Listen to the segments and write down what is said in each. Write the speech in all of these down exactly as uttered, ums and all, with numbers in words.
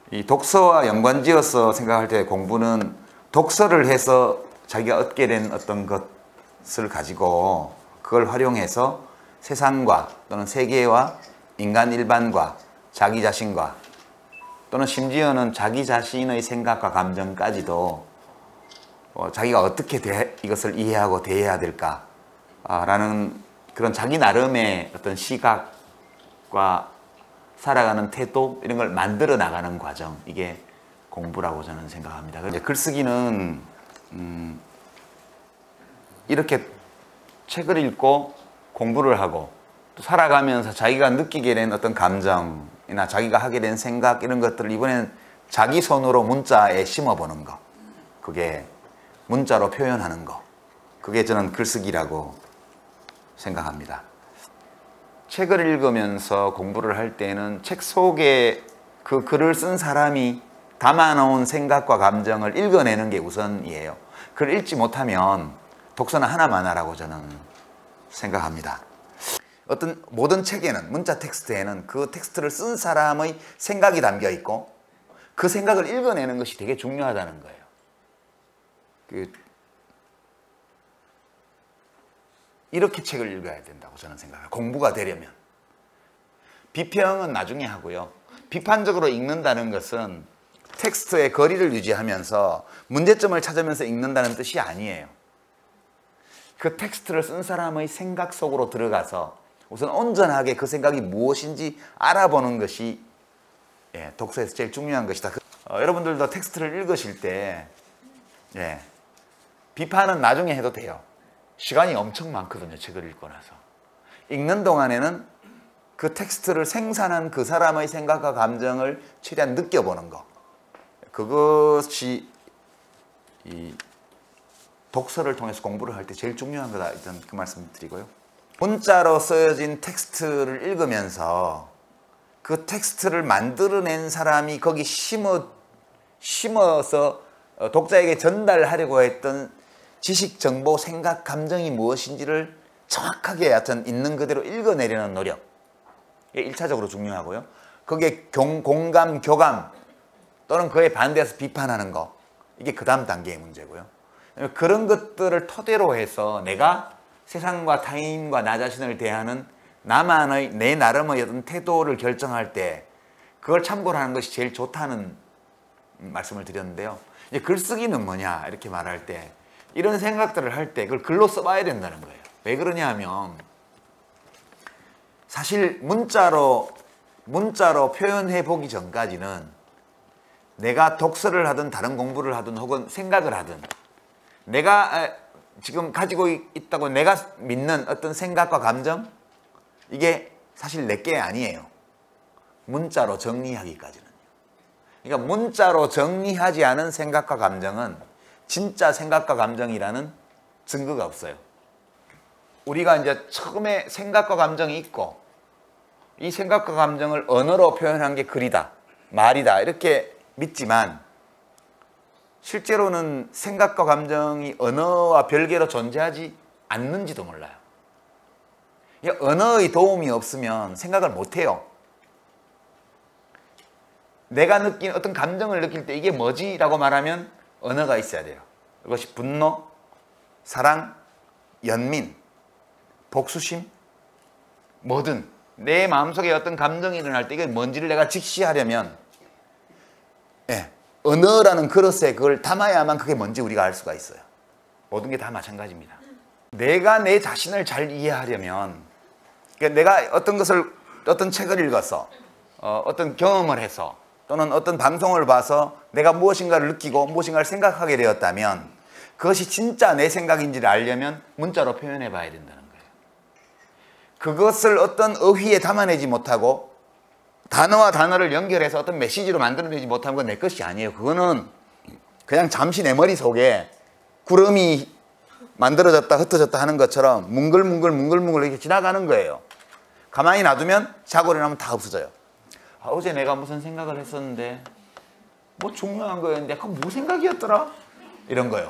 이 독서와 연관지어서 생각할 때 공부는 독서를 해서 자기가 얻게 된 어떤 것을 가지고 그걸 활용해서 세상과 또는 세계와 인간 일반과 자기 자신과 또는 심지어는 자기 자신의 생각과 감정까지도 어, 자기가 어떻게 대, 이것을 이해하고 대해야 될까라는 그런 자기 나름의 어떤 시각과 살아가는 태도 이런 걸 만들어 나가는 과정, 이게 공부라고 저는 생각합니다. 이제 글쓰기는 음, 이렇게 책을 읽고 공부를 하고 또 살아가면서 자기가 느끼게 된 어떤 감정이나 자기가 하게 된 생각 이런 것들을 이번엔 자기 손으로 문자에 심어보는 거, 그게 문자로 표현하는 거, 그게 저는 글쓰기라고 생각합니다. 책을 읽으면서 공부를 할 때는 책 속에 그 글을 쓴 사람이 담아놓은 생각과 감정을 읽어내는 게 우선이에요. 글을 읽지 못하면 독서는 하나만하라고 저는 생각합니다. 어떤 모든 책에는, 문자 텍스트에는 그 텍스트를 쓴 사람의 생각이 담겨 있고 그 생각을 읽어내는 것이 되게 중요하다는 거예요. 그 이렇게 책을 읽어야 된다고 저는 생각해요. 공부가 되려면. 비평은 나중에 하고요. 비판적으로 읽는다는 것은 텍스트의 거리를 유지하면서 문제점을 찾으면서 읽는다는 뜻이 아니에요. 그 텍스트를 쓴 사람의 생각 속으로 들어가서 우선 온전하게 그 생각이 무엇인지 알아보는 것이 예, 독서에서 제일 중요한 것이다. 어, 여러분들도 텍스트를 읽으실 때 예, 비판은 나중에 해도 돼요. 시간이 엄청 많거든요. 책을 읽고 나서. 읽는 동안에는 그 텍스트를 생산한 그 사람의 생각과 감정을 최대한 느껴보는 거. 그것이 이 독서를 통해서 공부를 할 때 제일 중요한 거다. 일단 그 말씀 드리고요. 문자로 쓰여진 텍스트를 읽으면서 그 텍스트를 만들어낸 사람이 거기 심어, 심어서 독자에게 전달하려고 했던 지식, 정보, 생각, 감정이 무엇인지를 정확하게 하여튼 있는 그대로 읽어내려는 노력. 이게 일 차적으로 중요하고요. 거기에 공, 공감, 교감 또는 그에 반대해서 비판하는 거. 이게 그 다음 단계의 문제고요. 그런 것들을 토대로 해서 내가 세상과 타인과 나 자신을 대하는 나만의 내 나름의 어떤 태도를 결정할 때 그걸 참고를 하는 것이 제일 좋다는 말씀을 드렸는데요. 이제 글쓰기는 뭐냐 이렇게 말할 때 이런 생각들을 할 때 그걸 글로 써봐야 된다는 거예요. 왜 그러냐 하면 사실 문자로 문자로 표현해 보기 전까지는 내가 독서를 하든 다른 공부를 하든 혹은 생각을 하든 내가 지금 가지고 있다고 내가 믿는 어떤 생각과 감정 이게 사실 내게 아니에요. 문자로 정리하기까지는요. 그러니까 문자로 정리하지 않은 생각과 감정은 진짜 생각과 감정이라는 증거가 없어요. 우리가 이제 처음에 생각과 감정이 있고 이 생각과 감정을 언어로 표현한 게 글이다, 말이다 이렇게 믿지만 실제로는 생각과 감정이 언어와 별개로 존재하지 않는지도 몰라요. 언어의 도움이 없으면 생각을 못해요. 내가 느낀 어떤 감정을 느낄 때 이게 뭐지? 라고 말하면 언어가 있어야 돼요. 그것이 분노, 사랑, 연민, 복수심, 뭐든 내 마음속에 어떤 감정이 일어날 때 이게 뭔지를 내가 직시하려면 예, 언어라는 그릇에 그걸 담아야만 그게 뭔지 우리가 알 수가 있어요. 모든 게 다 마찬가지입니다. 내가 내 자신을 잘 이해하려면 그러니까 내가 어떤 것을 어떤 책을 읽어서 어, 어떤 경험을 해서 또는 어떤 방송을 봐서 내가 무엇인가를 느끼고 무엇인가를 생각하게 되었다면 그것이 진짜 내 생각인지를 알려면 문자로 표현해 봐야 된다는 거예요. 그것을 어떤 어휘에 담아내지 못하고 단어와 단어를 연결해서 어떤 메시지로 만들어내지 못한 건 내 것이 아니에요. 그거는 그냥 잠시 내 머릿속에 구름이 만들어졌다 흩어졌다 하는 것처럼 뭉글뭉글 뭉글뭉글 이렇게 지나가는 거예요. 가만히 놔두면 자고 일어나면 다 없어져요. 아, 어제 내가 무슨 생각을 했었는데 뭐 중요한 거였는데 그건 뭐 생각이었더라? 이런 거요.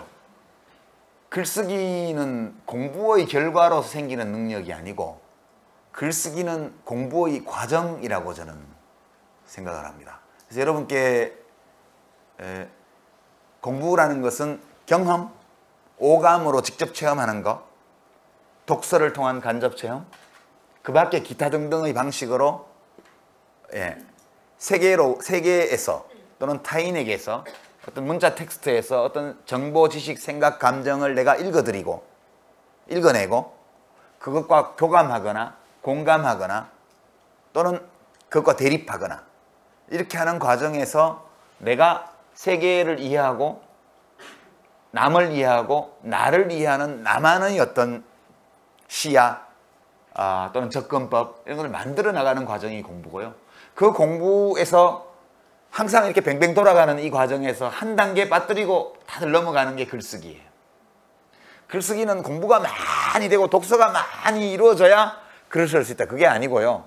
글쓰기는 공부의 결과로서 생기는 능력이 아니고 글쓰기는 공부의 과정이라고 저는 생각을 합니다. 그래서 여러분께 에, 공부라는 것은 경험, 오감으로 직접 체험하는 것, 독서를 통한 간접 체험, 그 밖에 기타 등등의 방식으로 예, 세계로, 세계에서 또는 타인에게서 어떤 문자 텍스트에서 어떤 정보, 지식, 생각, 감정을 내가 읽어드리고 읽어내고 그것과 교감하거나 공감하거나 또는 그것과 대립하거나 이렇게 하는 과정에서 내가 세계를 이해하고 남을 이해하고 나를 이해하는 나만의 어떤 시야 아, 또는 접근법 이런 걸 만들어 나가는 과정이 공부고요. 그 공부에서 항상 이렇게 뱅뱅 돌아가는 이 과정에서 한 단계 빠뜨리고 다들 넘어가는 게 글쓰기예요. 글쓰기는 공부가 많이 되고 독서가 많이 이루어져야 글을 쓸 수 있다. 그게 아니고요.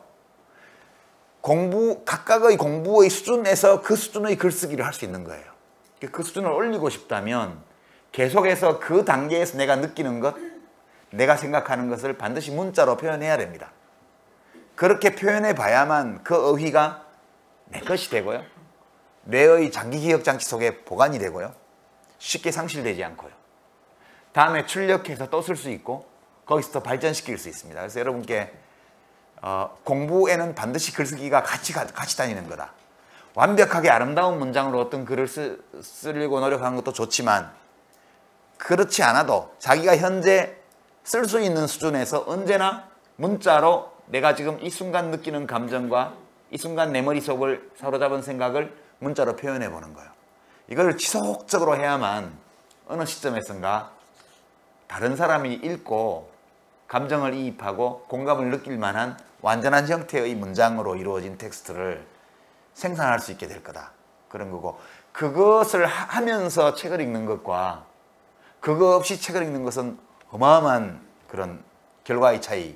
공부, 각각의 공부의 수준에서 그 수준의 글쓰기를 할 수 있는 거예요. 그 수준을 올리고 싶다면 계속해서 그 단계에서 내가 느끼는 것, 내가 생각하는 것을 반드시 문자로 표현해야 됩니다. 그렇게 표현해 봐야만 그 어휘가 내 것이 되고요. 뇌의 장기기억장치 속에 보관이 되고요. 쉽게 상실되지 않고요. 다음에 출력해서 또 쓸 수 있고 거기서 더 발전시킬 수 있습니다. 그래서 여러분께 어, 공부에는 반드시 글쓰기가 같이, 같이 다니는 거다. 완벽하게 아름다운 문장으로 어떤 글을 쓰, 쓰려고 노력하는 것도 좋지만 그렇지 않아도 자기가 현재 쓸 수 있는 수준에서 언제나 문자로 내가 지금 이 순간 느끼는 감정과 이 순간 내 머릿속을 사로잡은 생각을 문자로 표현해 보는 거예요. 이걸 지속적으로 해야만 어느 시점에선가 다른 사람이 읽고 감정을 이입하고 공감을 느낄 만한 완전한 형태의 문장으로 이루어진 텍스트를 생산할 수 있게 될 거다. 그런 거고, 그것을 하면서 책을 읽는 것과 그거 없이 책을 읽는 것은 어마어마한 그런 결과의 차이가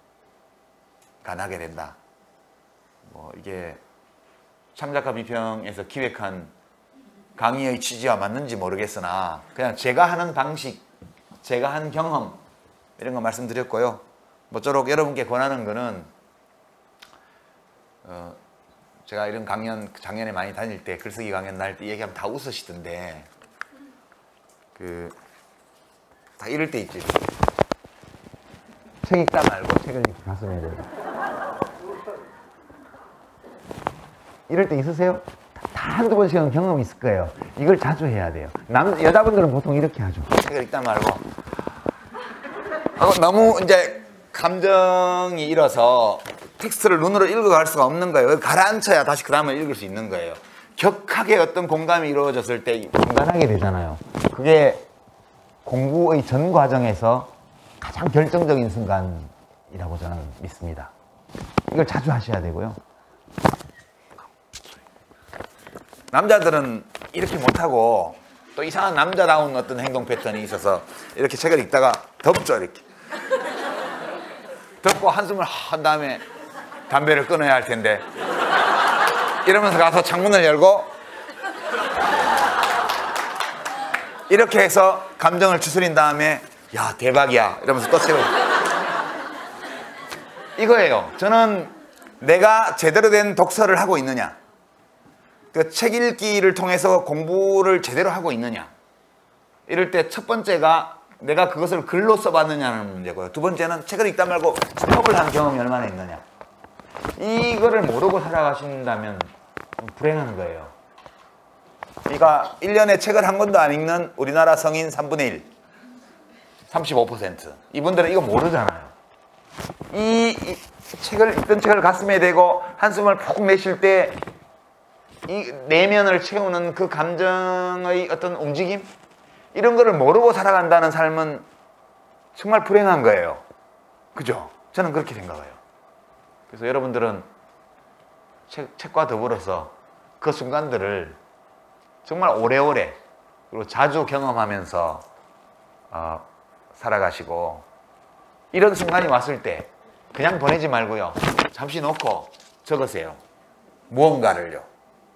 나게 된다. 뭐 이게 창작과 비평에서 기획한 강의의 취지와 맞는지 모르겠으나 그냥 제가 하는 방식, 제가 한 경험 이런 거 말씀드렸고요. 모쪼록 여러분께 권하는 거는 어, 제가 이런 강연 작년에 많이 다닐 때 글쓰기 강연 날 때 얘기하면 다 웃으시던데 그 다 이럴 때 있지. 책 읽다 말고 책을 이렇게 가슴에 대고 이럴 때 있으세요? 다 한두 번씩은 경험이 있을 거예요. 이걸 자주 해야 돼요. 남, 여자분들은 보통 이렇게 하죠. 책을 읽다 말고 어, 너무 이제 감정이 일어서 텍스트를 눈으로 읽어갈 수가 없는 거예요. 가라앉혀야 다시 그 다음을 읽을 수 있는 거예요. 격하게 어떤 공감이 이루어졌을 때 중단하게 되잖아요. 그게 공부의 전 과정에서 가장 결정적인 순간이라고 저는 믿습니다. 이걸 자주 하셔야 되고요. 남자들은 이렇게 못하고 또 이상한 남자다운 어떤 행동 패턴이 있어서 이렇게 책을 읽다가 덮죠. 이렇게 덮고 한숨을 한 다음에 담배를 끊어야 할 텐데 이러면서 가서 창문을 열고 이렇게 해서 감정을 추스린 다음에 야 대박이야 이러면서 또 책을 이거예요. 저는 내가 제대로 된 독서를 하고 있느냐, 그 책 읽기를 통해서 공부를 제대로 하고 있느냐, 이럴 때 첫 번째가 내가 그것을 글로 써봤느냐는 문제고요. 두 번째는 책을 읽다 말고 스톱을 한 경험이 얼마나 있느냐. 이거를 모르고 살아가신다면 불행한 거예요. 그러니까 일 년에 책을 한 권도 안 읽는 우리나라 성인 삼분의 일, 삼십오 퍼센트. 이분들은 이거 모르잖아요. 이, 이 책을 읽던 책을 가슴에 대고 한숨을 푹 내쉴 때 이 내면을 채우는 그 감정의 어떤 움직임, 이런 거를 모르고 살아간다는 삶은 정말 불행한 거예요. 그죠? 저는 그렇게 생각해요. 그래서 여러분들은 책, 책과 더불어서 그 순간들을 정말 오래오래 그리고 자주 경험하면서 어, 살아가시고, 이런 순간이 왔을 때 그냥 보내지 말고요. 잠시 놓고 적으세요. 무언가를요.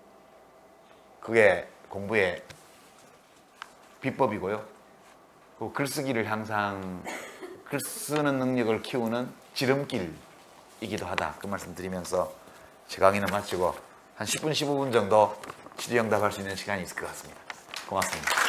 그게 공부의 비법이고요. 그 글쓰기를 항상 글 쓰는 능력을 키우는 지름길이기도 하다. 그 말씀 드리면서 제 강의는 마치고 한 십 분, 십오 분 정도 질의응답할 수 있는 시간이 있을 것 같습니다. 고맙습니다.